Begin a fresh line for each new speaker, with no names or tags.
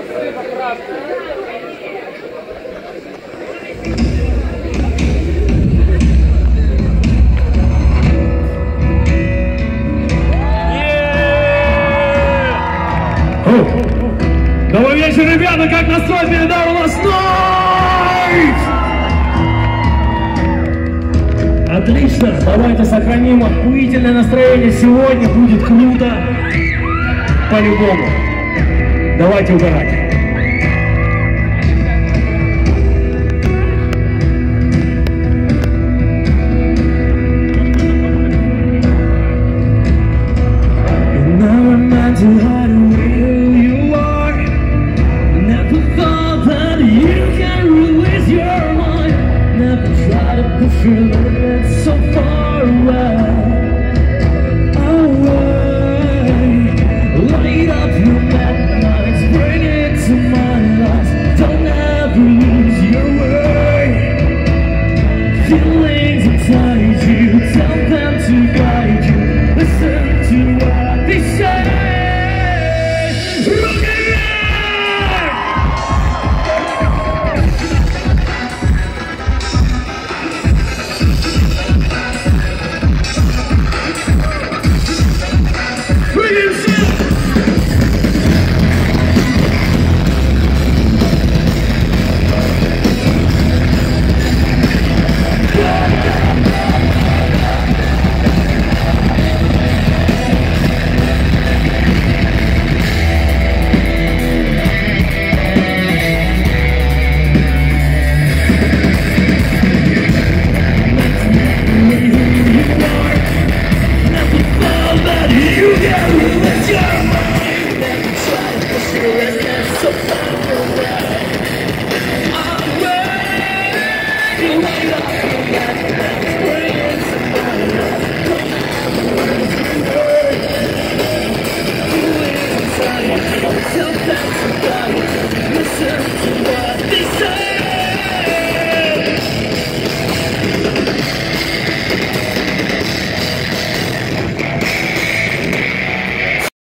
Добрый вечер, ребята, как настрой передал у нас Найт! Отлично, давайте сохраним охуительное настроение, сегодня будет круто, по-любому. Давайте угорать. Never try to push your